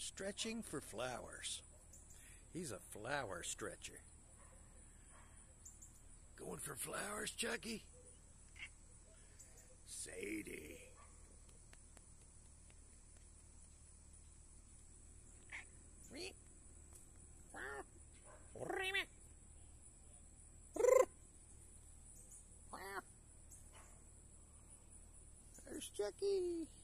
Stretching for flowers. He's a flower stretcher. Going for flowers, Chucky? Sadie. There's Chucky.